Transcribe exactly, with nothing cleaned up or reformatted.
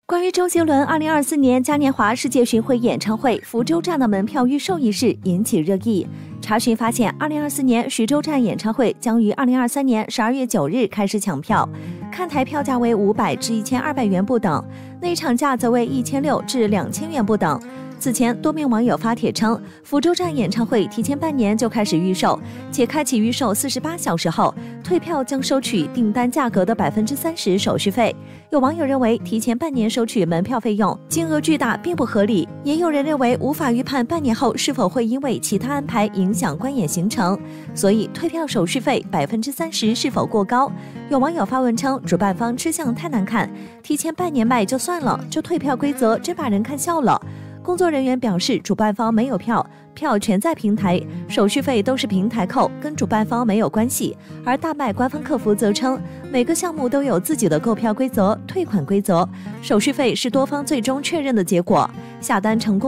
关于周杰伦二零二四年嘉年华世界巡回演唱会福州站的门票预售一事引起热议。查询发现，二零二四年徐州站演唱会将于二零二三年十二月九日开始抢票，看台票价为五百至一千二百元不等，内场价则为一千六至两千元不等。此前，多名网友发帖称，福州站演唱会提前半年就开始预售，且开启预售四十八小时后，退票将收取订单价格的百分之三十手续费。有网友认为，提前半年收取门票费用金额巨大，并不合理；也有人认为，无法预判半年后是否会因为其他安排影响观演行程，所以退票手续费百分之三十是否过高？有网友发文称，主办方吃相太难看，提前半年卖就算了，这退票规则真把人看笑了。工作人员表示，主办方没有票，票全在平台，手续费都是平台扣，跟主办方没有关系。而大麦官方客服则称，每个项目都有自己的购票规则、退款规则，手续费是多方最终确认的结果，下单成功